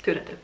tűrhető.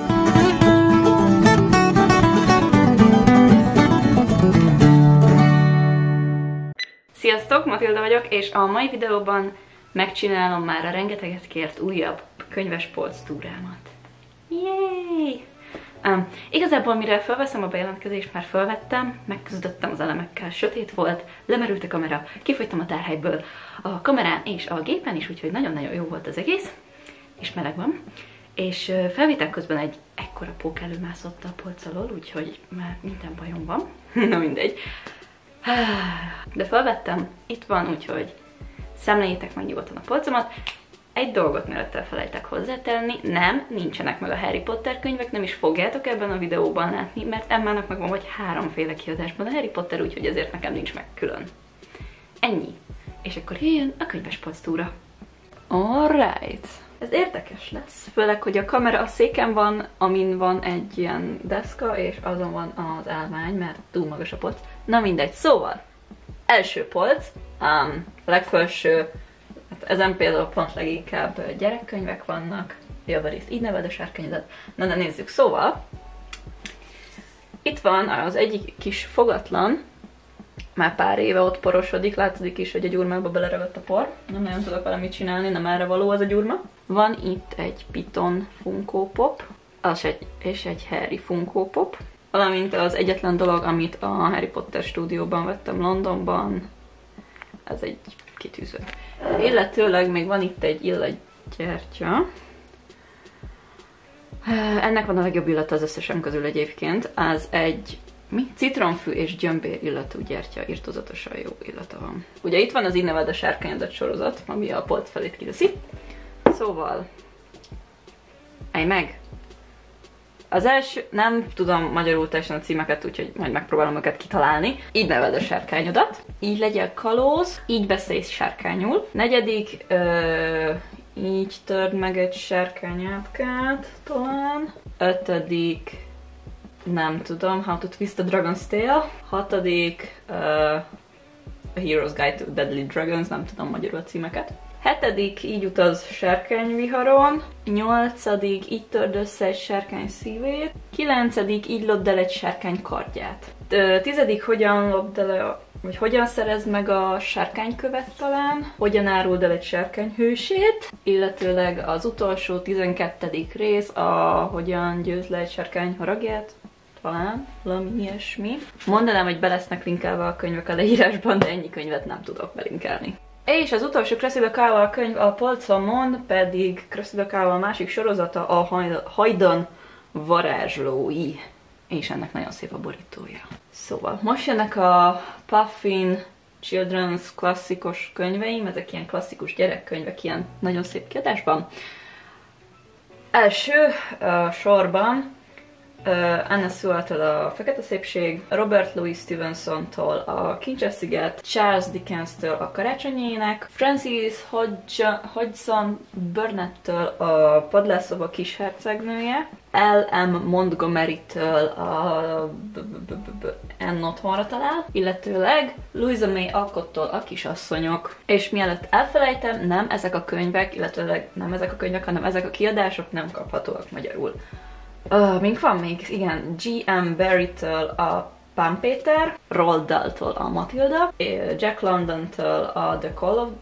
Sziasztok, Matilda vagyok, és a mai videóban megcsinálom már a rengeteget kért újabb könyvespolc túrámat. Yay! Igazából mire felveszem a bejelentkezést, már felvettem, megküzdöttem az elemekkel, sötét volt, lemerült a kamera, kifogytam a tárhelyből a kamerán és a gépen is, úgyhogy nagyon-nagyon jó volt az egész, és meleg van. És felvétel közben egy ekkora pók előmászott a polc alól, úgyhogy már minden bajom van. Na mindegy. De felvettem, itt van, úgyhogy szemléljétek meg nyugodtan a polcomat. Egy dolgot mielőtt elfelejtek hozzátenni, nem, nincsenek meg a Harry Potter könyvek, nem is fogjátok ebben a videóban látni, mert Emmának meg van vagy 3 féle kiadásban a Harry Potter, úgyhogy ezért nekem nincs meg külön. Ennyi. És akkor jöjjön a könyvespolc túra. Alright. Ez érdekes lesz, főleg, hogy a kamera a széken van, amin van egy ilyen deszka, és azon van az állvány, mert túl magas a polc. Na mindegy, szóval, első polc, legfelső, hát ezen például pont leginkább gyerekkönyvek vannak, javarészt így neved a sárkányodat. Na de nézzük, szóval, itt van az egyik kis fogatlan, már pár éve ott porosodik, látszik is, hogy a gyurmába beleragadt a por. Nem nagyon tudok vele mit csinálni, nem erre való az a gyurma. Van itt egy Piton Funko Pop, és egy Harry Funko Pop, valamint az egyetlen dolog, amit a Harry Potter stúdióban vettem Londonban, ez egy kitűző. Illetőleg még van itt egy illatgyertya. Ennek van a legjobb illata az összesen közül egyébként, az egy citronfű és gyömbér illatú gyertya, irtózatosan jó illata van. Ugye itt van az Így neved a sárkányodat sorozat, ami a polc felét kiteszi. Szóval, állj meg! Az első, nem tudom magyarul teljesen a címeket, úgyhogy majd megpróbálom őket kitalálni. Így neved a sárkányodat, így legyél kalóz, így beszélsz sárkányul. Negyedik, így törd meg egy sárkányátkát, talán. Ötödik, nem tudom, How to Twist a Dragon's Tail. Hatodik, A Hero's Guide to Deadly Dragons, nem tudom magyarul a címeket. Hetedik, így utaz sárkányviharon. Nyolcadik, így törd össze egy sárkány szívét. Kilencedik, így lopd el egy sárkány kardját. Tizedik, hogyan lopd el, vagy hogyan szerezd meg a sárkánykövet talán. Hogyan áruld el egy sárkány hősét. Illetőleg az utolsó 12. rész, a hogyan győzd le egy sárkány haragját. Talán, valami ilyesmi. Mondanám, hogy be lesznek linkelve a könyvek a leírásban, de ennyi könyvet nem tudok belinkelni. És az utolsó Cressida Cowell könyv a polcomon pedig Cressida Cowell másik sorozata, a Hajdan varázslói. És ennek nagyon szép a borítója. Szóval most jönnek a Puffin Children's klasszikus könyveim, ezek ilyen klasszikus gyerekkönyvek, ilyen nagyon szép kiadásban. Első sorban Anna Sewell-től a Fekete Szépség, Robert Louis Stevenson-tól a Kincses sziget, Charles Dickens-től a Karácsonyi ének, Frances Hodgson Burnett-től a Padlásszoba kishercegnője, L.M. Montgomery-től a Anne otthonra talál, illetőleg Louisa May Alcott-tól a Kisasszonyok. És mielőtt elfelejtem, nem ezek a könyvek, illetőleg nem ezek a könyvek, hanem ezek a kiadások nem kaphatóak magyarul. Mink van még? Igen, G.M. Barrie-től a Pán Péter, Roald Dahl-től a Matilda, Jack London-től a The Call of...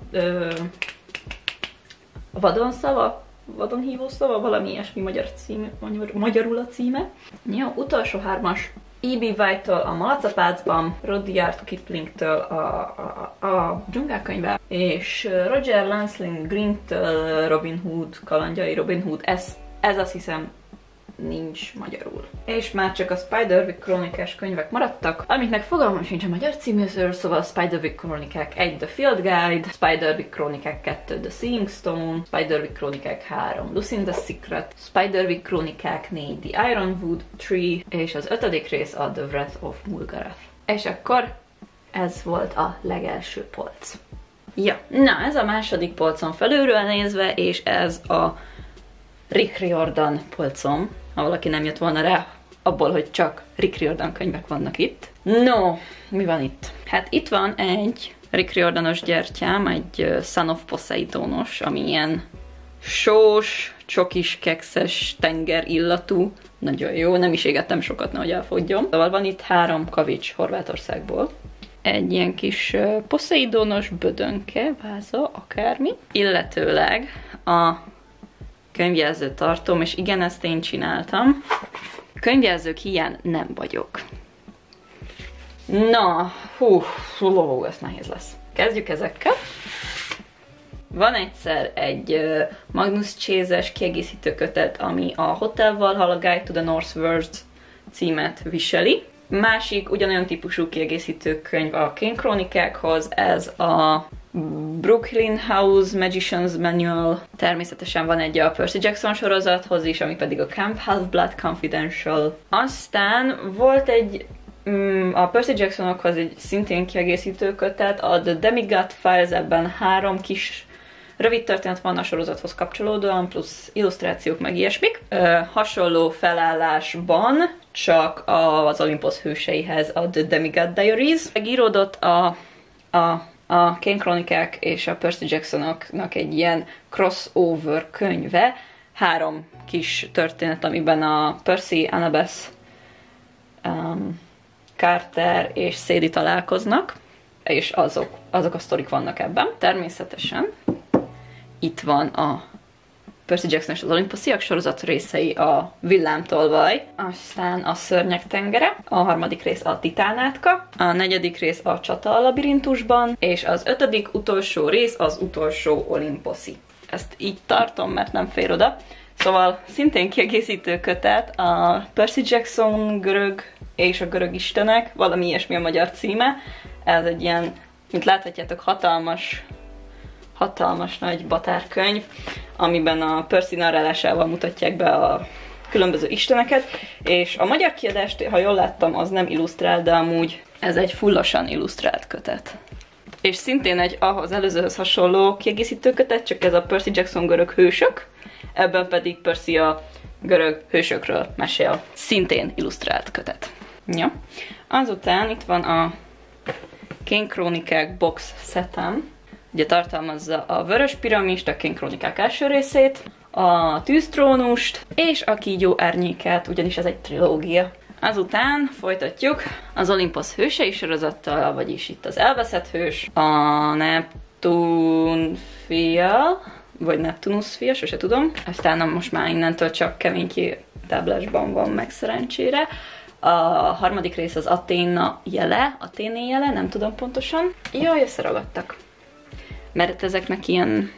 Vadonhívó szava, valami ilyesmi magyarul a címe. Jó, utolsó 3-as. E.B. White-tól a Malacapácban, Rudyard Kipling-től a dzsungelkönyve, és Roger Lansling Green-től Robin Hood kalandjai, Robin Hood, ez azt hiszem nincs magyarul. És már csak a Spiderwick krónikás könyvek maradtak, amiknek fogalmam sincs a magyar címűzőről, szóval a Spiderwick krónikák 1 The Field Guide, Spiderwick krónikák 2 The Seeing Stone, Spiderwick krónikák 3 Lucy in the Secret, Spiderwick krónikák 4 The Ironwood Tree, és az 5. rész a The Wrath of Mulgarath. És akkor ez volt a legelső polc. Ja, na ez a második polcon felülről nézve, és ez a Rick Riordan polcom, ha valaki nem jött volna rá, abból, hogy csak Rick Riordan könyvek vannak itt. No, mi van itt? Hát itt van egy Rick Riordanos gyertyám, egy Son of Poseidonos, ami ilyen sós, csokis, kekszes, tenger illatú. Nagyon jó, nem is égettem sokat, nehogy elfogjon. Szóval van itt 3 kavics Horvátországból. Egy ilyen kis poszeidonos bödönke, váza, akármi. Illetőleg a könyvjelzőt tartom, és igen, ezt én csináltam. Könyvjelzők hiány nem vagyok. Na, ez nehéz lesz. Kezdjük ezekkel. Van egyszer egy Magnus Chase-es kiegészítő kötet, ami a Hotel Valhalla Guide to the Northward címet viseli. Másik ugyanolyan típusú kiegészítő könyv a Kane Krónikákhoz, ez a Brooklyn House Magician's Manual. Természetesen van egy a Percy Jackson sorozathoz is, ami pedig a Camp Half-Blood Confidential. Aztán volt egy a Percy Jacksonokhoz egy szintén kiegészítő kötet, a The Demigod Files, ebben 3 kis rövid történet van a sorozathoz kapcsolódóan, plusz illusztrációk meg ilyesmik. Hasonló felállásban, csak az Olympus hőseihez, a The Demigod Diaries. Megíródott a Kane Krónikák és a Percy Jacksonoknak egy ilyen crossover könyve, 3 kis történet, amiben a Percy, Annabeth, Carter és Sadie találkoznak, és azok a sztorik vannak ebben. Természetesen itt van a Percy Jackson és az Olympusiak sorozat részei, a Villámtolvaj, aztán a Szörnyek tengere, a 3. rész a Titánátka, a 4. rész a Csata a labirintusban, és az 5. utolsó rész az Utolsó Olympuszi. Ezt így tartom, mert nem fér oda. Szóval szintén kiegészítő kötet a Percy Jackson görög és a görög istenek, valami ilyesmi a magyar címe. Ez egy ilyen, mint láthatjátok, hatalmas nagy batárkönyv, amiben a Percy narrálásával mutatják be a különböző isteneket, és a magyar kiadást, ha jól láttam, az nem illusztrált, de amúgy ez egy fullosan illusztrált kötet. És szintén egy ahhoz előzőhöz hasonló kiegészítő kötet, csak ez a Percy Jackson görög hősök, ebben pedig Percy a görög hősökről mesél. Szintén illusztrált kötet. Ja. Azután itt van a Kane Krónikák box setem. Ugye tartalmazza a Vörös piramist, a Kane Krónikák első részét, a Tűztrónust és a Kígyó árnyékát, ugyanis ez egy trilógia. Azután folytatjuk az Olympus hősei sorozattal, vagyis itt az elveszett hős, a Neptun fia, vagy Neptunus fia, sose tudom. Aztán most már innentől csak kemény táblásban van meg szerencsére. A 3. rész az Athéné jele, nem tudom pontosan. Jaj, összeragadtak. Mert ezeknek ilyen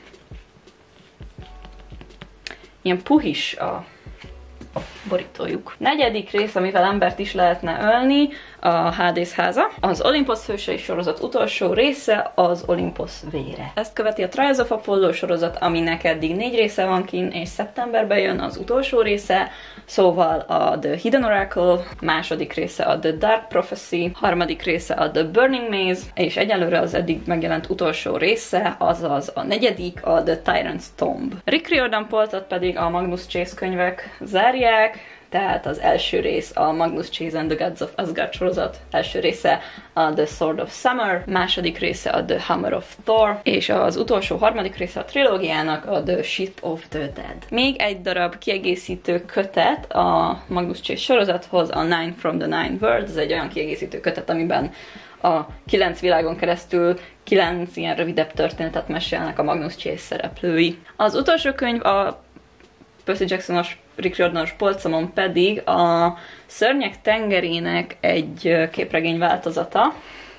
puhis a borítójuk. 4. rész, amivel embert is lehetne ölni, a Hades háza. Az Olympus hősei sorozat utolsó része az Olympus vére. Ezt követi a Trials of Apollo sorozat, aminek eddig 4 része van kint, és szeptemberben jön az utolsó része, szóval a The Hidden Oracle, 2. része a The Dark Prophecy, 3. része a The Burning Maze, és egyelőre az eddig megjelent utolsó része, azaz a 4. a The Tyrant's Tomb. Rick Riordan polcot pedig a Magnus Chase könyvek zárják, tehát az első rész a Magnus Chase and the Gods of Asgard sorozat, első része a The Sword of Summer, 2. része a The Hammer of Thor, és az utolsó 3. része a trilógiának a The Ship of the Dead. Még egy darab kiegészítő kötet a Magnus Chase sorozathoz, a Nine from the Nine Worlds, ez egy olyan kiegészítő kötet, amiben a 9 világon keresztül 9 ilyen rövidebb történetet mesélnek a Magnus Chase szereplői. Az utolsó könyv a Percy Jackson-os Rick Riordan-os polcomon pedig a Szörnyek tengerének egy képregény változata.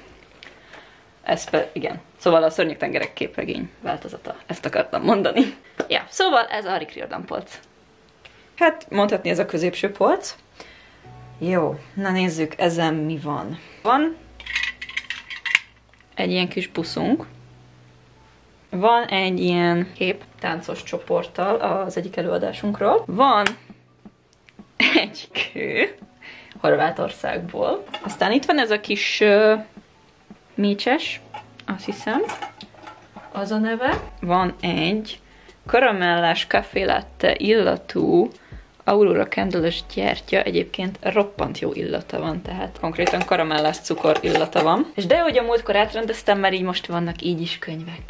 Igen. Szóval a Szörnyek tengerek képregény változata. Ezt akartam mondani. Ja, szóval ez a Rick Riordan polc. Hát mondhatni ez a középső polc. Jó, na nézzük, ezen mi van. Van egy ilyen kis buszunk. Van egy ilyen kép táncos csoporttal az egyik előadásunkról. Van egy kő Horvátországból. Aztán itt van ez a kis mécses, azt hiszem, az a neve. Van egy karamellás café latte illatú Aurora Candle-ös gyertya, egyébként roppant jó illata van, tehát konkrétan karamellás cukor illata van. És de hogy a múltkor átrendeztem, mert így most vannak így is könyvek.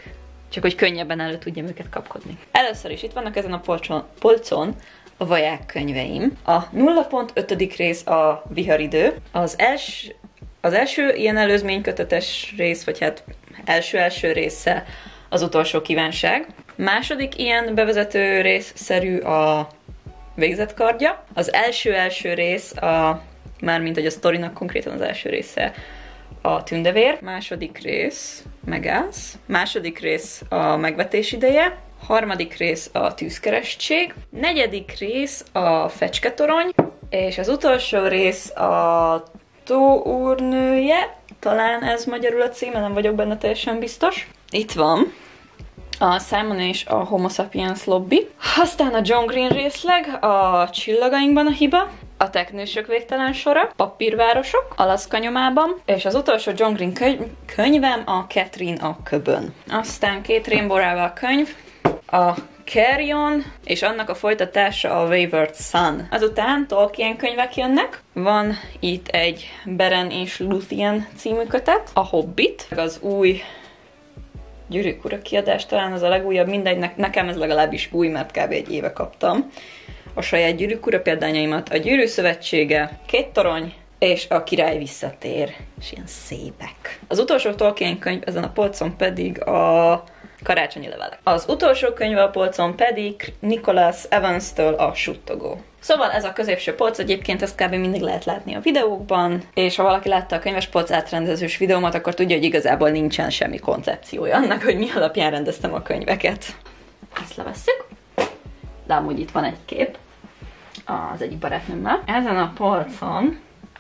csak hogy könnyebben elő tudjam őket kapkodni. Először is itt vannak ezen a polcon a vaják könyveim. A 0.5. rész a Viharidő. Az első ilyen előzménykötetes rész, vagy hát első része az Utolsó kívánság. Második ilyen bevezető részszerű a Végzetkardja. Az első rész mármint hogy a sztorinak konkrétan az első része a Tündevér. Második rész Megász. Második rész a Megvetés ideje. Harmadik rész a Tűzkerestség. Negyedik rész a Fecsketorony. És az utolsó rész a Tóúrnője. Talán ez magyarul a címe, nem vagyok benne teljesen biztos. Itt van a Simon és a Homo sapiens lobby. Aztán a John Green részleg, a Csillagainkban a hiba, a Teknősök végtelen sora, Papírvárosok, Alaszka nyomában, és az utolsó John Green könyvem a Catherine a köbön. Aztán 2 Rainbow Rowell könyv, a Carrion, és annak a folytatása a Wayward Son. Azután Tolkien könyvek jönnek. Van itt egy Beren és Luthien című kötet, a Hobbit, az új Gyűrűk ura kiadás, talán az a legújabb, mindegy, nekem ez legalábbis új, mert kb. Egy éve kaptam a saját Gyűrűk ura példányaimat. A Gyűrű szövetsége, 2 torony, és a Király visszatér, és ilyen szépek. Az utolsó Tolkien könyv ezen a polcon pedig a Karácsonyi levelek. Az utolsó könyv a polcon pedig Nicholas Evans-től a Suttogó. Szóval ez a középső polc, egyébként ezt kb. Mindig lehet látni a videókban, és ha valaki látta a könyves polc átrendezős videómat, akkor tudja, hogy igazából nincsen semmi koncepciója annak, hogy mi alapján rendeztem a könyveket. Ezt levesszük, de amúgy itt van egy kép az egyik barátnőmmel. Ezen a polcon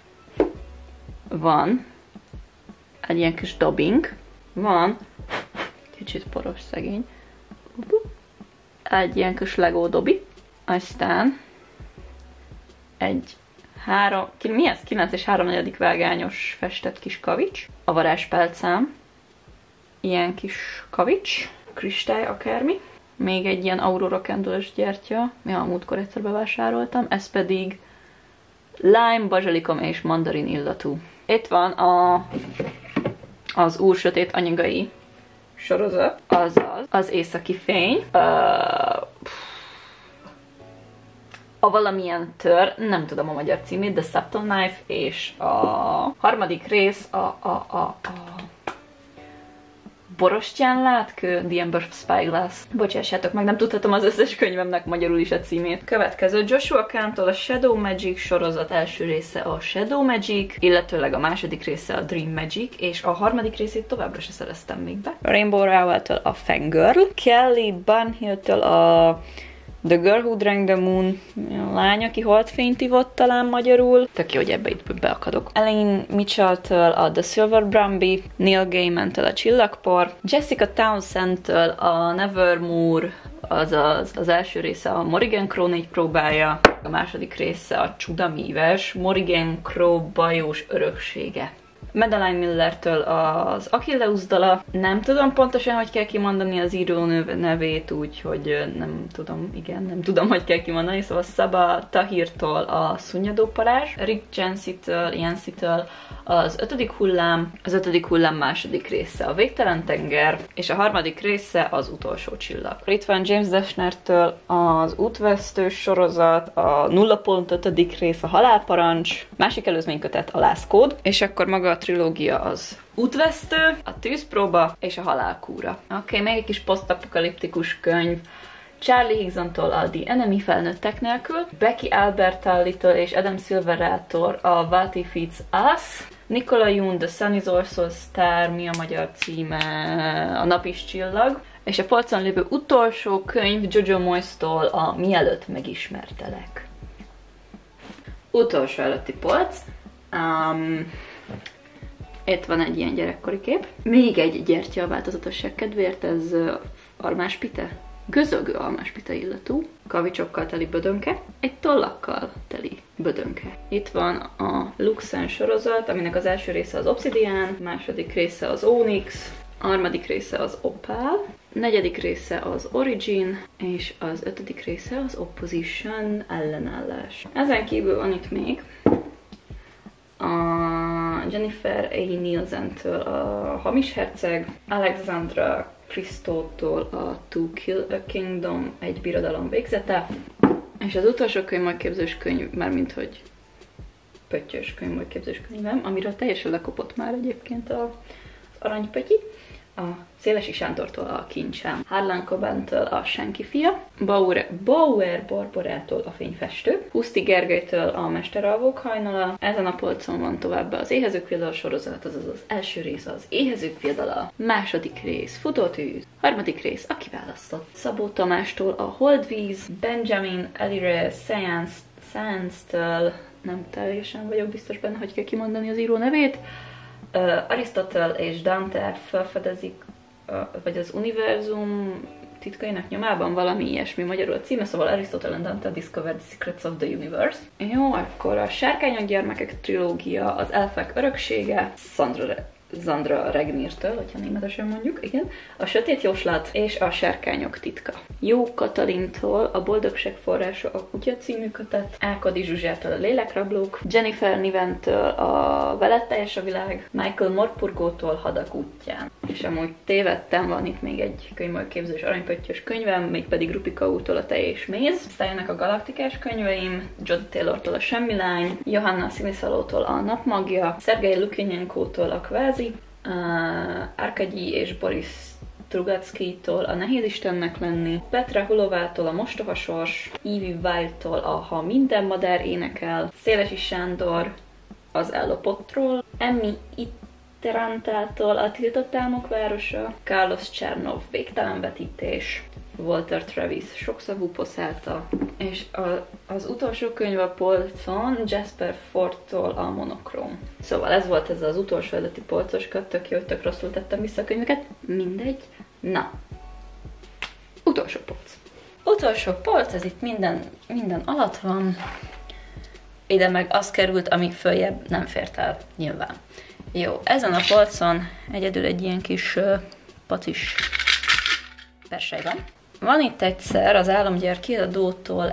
van egy ilyen kis dobbing, van kicsit poros szegény, egy ilyen kis Lego dobi, aztán egy 9 és 3/4 vágányos festett kis kavics, a varázspálcám, ilyen kis kavics, kristály akármi, még egy ilyen Aurora Candle-ös gyertya, a múltkor egyszer bevásároltam, ez pedig lime, bazsalikom és mandarin illatú. Itt van az Úr sötét anyagai sorozat, azaz az északi fény, a valamilyen tör, nem tudom a magyar címét, The Subtle Knife, és a harmadik rész a Borostyán látkő, The Ember Spyglass. Bocsássátok meg, nem tudhatom az összes könyvemnek magyarul is a címét. Következő Joshua Kahn-tól a Shadow Magic sorozat első része a Shadow Magic, illetőleg a második része a Dream Magic, és a harmadik részét továbbra se szereztem még be. Rainbow Rowell-től a Fangirl, Kelly Barnhill-től a The Girl Who Drank the Moon, a lány, aki holdfényt ivott talán magyarul. Tök jó, hogy ebbe itt beakadok. Elaine Mitchell-től a The Silver Brumby, Neil Gaiman-től a Csillagpor, Jessica Townsend-től a Nevermore, azaz az első része a Morrigan Crow 4 próbája, a második része a Csudamíves, Morrigan Crow bajós öröksége. Madeline Miller-től az Achilleus dala. Nem tudom pontosan, hogy kell kimondani az író nevét, úgyhogy nem tudom, hogy kell kimondani. Szóval Szaba Tahirtól a Szunnyadó parázs, Rick Yancey-től az 5. hullám, az 5. hullám második része a Végtelen tenger, és a harmadik része az Utolsó csillag. Itt van James Dashner-től az Útvesztő sorozat, a 0.5. rész a Halálparancs, másik előzménykötet a Last Code, és akkor maga a trilógia az Útvesztő, a Tűzpróba és a Halálkúra. Oké, még egy kis posztapokaliptikus könyv. Charlie Higgson-tól a The Enemy felnőttek nélkül, Becky Albertalli-től és Adam Silverától a What If It's Us, Nicola Yoon, The Sun Is Also a Star, mi a magyar címe, a Nap is csillag, és a polcon lévő utolsó könyv Jojo Moyes-tól a Mielőtt megismertelek. Utolsó előtti polc. Itt van egy ilyen gyerekkori kép. Még egy gyertya a változatosság kedvéért, ez almáspite. Gözögő almáspite illatú, kavicsokkal teli bödönke, egy tollakkal teli bödönke. Itt van a Luxen sorozat, aminek az első része az Obsidian, második része az Onyx, a harmadik része az Opal, negyedik része az Origin, és az 5. része az Opposition, ellenállás. Ezen kívül van itt még a Jennifer A. Nielsen-től a Hamis herceg, Alexandra Christótól a To Kill a Kingdom, egy birodalom végzete, és az utolsó könyvmagyképzős könyv, mármint hogy pöttyös könyvmagyképzős könyvem, amiről teljesen lekopott már egyébként az aranypötyi, a Szélesi Sándortól a Kincsám, Harlan Coben-től a Senki fia, Bauer Barbarától a Fényfestő, Huszti Gergelytől a Mesteralvók hajnala, ezen a polcon van továbbá az Éhezők viadala sorozat, azaz az első rész az Éhezők viadala, második rész Futótűz, harmadik rész a Kiválasztott, Szabó Tamástól a Holdvíz, Benjamin Elire Science-től, nem teljesen vagyok biztos benne, hogy kell kimondani az író nevét, Arisztotel és Dante felfedezik, vagy az univerzum titkainak nyomában, valami ilyesmi magyarul a címe, szóval Aristotle and Dante Discovered the Secrets of the Universe. Jó, akkor a Sárkányok gyermekek trilógia, az Elfek öröksége, Zandra Regnírtől, hogyha németesen mondjuk, igen, a Sötét jóslat és a Sárkányok titka. Jó Katalintól a Boldogság forrása a Kutya című kötet, Ákodi Zsuzsától a Lélekrablók, Jennifer Niventől a Veled teljes a világ, Michael Morpurgótól Hadak útján. És amúgy tévedtem, van itt még egy könyvmagyképzős aranypöttyös könyvem, mégpedig Rupika útól a Tej és Méz. Aztán jönnek a galaktikás könyveim, Jody Taylortól a Semmi lány, Johanna Sziniszalótól a Napmagja, Szergej Lukjanyenkótól a Kvázi, Arkadyi és Boris Strugatskytól a Nehéz Istennek lenni, Petra Hulovától a Mostoha sors, Evie Wilde-tól a Ha minden madár énekel, Szélesi Sándor az Ellopottról, Emmy Itterantától a Tiltott álmok városa, Carlos Csernov Végtelen vetítés, Walter Travis Sokszavú poszálta, és az utolsó könyv a polcon Jasper Fordtól a Monokróm. Szóval ez volt ez az utolsó eredeti polcos köt, tök jó, tök rosszul tettem vissza a könyveket, mindegy. Na, utolsó polc. Utolsó polc, ez itt minden alatt van, ide meg az került, ami följebb nem fért el, nyilván. Jó, ezen a polcon egyedül egy ilyen kis pacis persely van. Van itt egyszer az Álomgyár kiadótól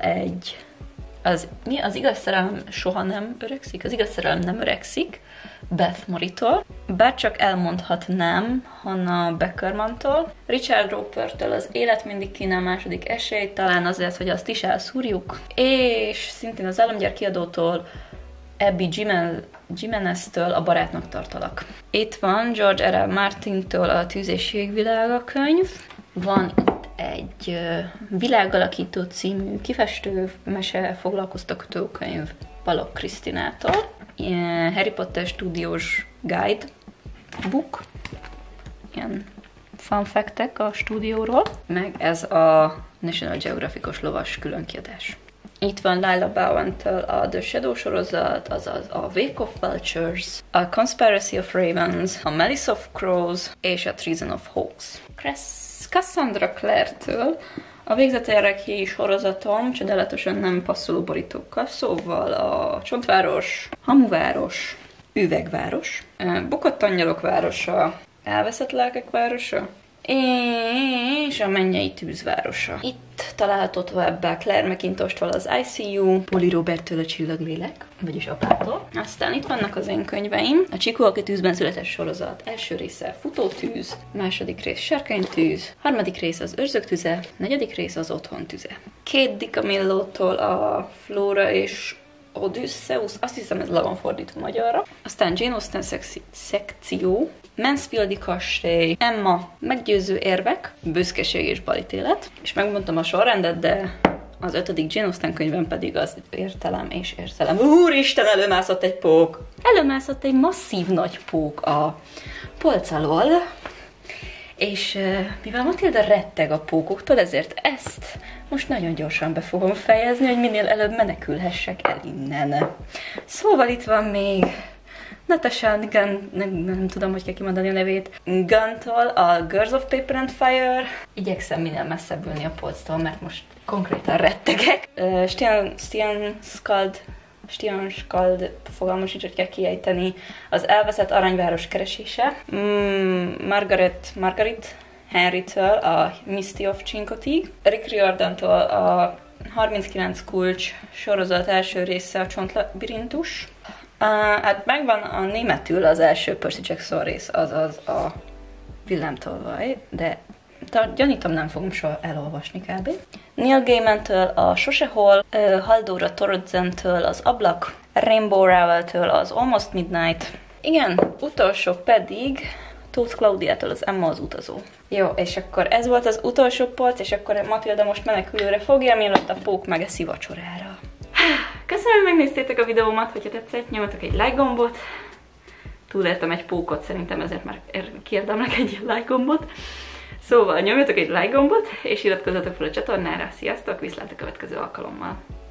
az igaz szerelem soha nem öregszik, az igaz szerelem nem öregszik, Beth Moritól, bár csak elmondhatnám Hannah Beckermantól, Richard Ropertől az Élet mindig kínál második esély, talán azért, hogy azt is elszúrjuk, és szintén az Álomgyár kiadótól Abby Jimenez-től a Barátnak tartalak. Itt van George R. R. Martintől a Tűz és Jégvilága könyv, van itt egy Világalakító című kifestő mese foglalkoztató könyv Balogh Krisztinától, Harry Potter stúdiós guide book, ilyen fun fact-ek a stúdióról, meg ez a National Geographic-os lovas különkiadás. Itt van Lila Bowen-től a The Shadow sorozat, azaz a Wake of Vultures, a Conspiracy of Ravens, a Malice of Crows és a Treason of Hawks. Cassandra Clare-től a Végzeterekjé sorozatom csodálatosan nem passzoló borítókkal, szóval a Csontváros, Hamuváros, Üvegváros, Bukott angyalok városa, Elveszett lelkek városa, és a Mennyei tűzvárosa. Itt található továbbá Claire McIntosh-tól az ICU, Poli Roberttől a Csillaglélek, vagyis apától. Aztán itt vannak az én könyveim. A Csikó, aki tűzben született sorozat első része Futótűz, második rész Sárkánytűz, harmadik rész az Őrzők tüze, negyedik rész az Otthon tüze. Kate DiCamillo-tól a Flóra és Odysseus, azt hiszem ez le van fordítva magyarra. Aztán Jane Austen szekció, Mansfieldi kastély, Emma, meggyőző érvek, büszkeség és balítélet. És megmondtam a sorrendet, de az 5. Jane Austen könyvem pedig az értelem és érzelem. Úristen, előmászott egy pók! Előmászott egy masszív nagy pók a polc alól. És mivel Matilda retteg a pókoktól, ezért ezt most nagyon gyorsan be fogom fejezni, hogy minél előbb menekülhessek el innen. Szóval itt van még Natasha Gunn, nem tudom, hogy kell kimondani a nevét, Gunn-tól a Girls of Paper and Fire. Igyekszem minél messzebb ülni a polctól, mert most konkrétan rettegek. Stian Skald, fogalmam sincs, hogy kell kiejteni, az Elveszett aranyváros keresése, Margaret Henry-től a Misty of Chincoteague, Rick Riordan-tól a 39 kulcs sorozat első része a Csontlabirintus. Hát megvan a németül az első Percy Jackson rész, azaz a Villámtolvaj, de gyanítom nem fogom soha elolvasni kb. Neil Gaiman-től a Sosehol, Haldóra Torotsen-től az Ablak, Rainbow Rowell-től az Almost Midnight. Igen, utolsó pedig Tóth Klaudiától az Emma az utazó. Jó, és akkor ez volt az utolsó polc, és akkor Matilda most menekülőre fogja, mielőtt a pók megeszi vacsorára. Köszönöm, hogy megnéztétek a videómat, hogyha tetszett, nyomjatok egy like gombot. Túléltem egy pókot, szerintem ezért már kiérdemlek egy like gombot. Szóval nyomjatok egy like gombot, és iratkozzatok fel a csatornára. Sziasztok, viszlát a következő alkalommal!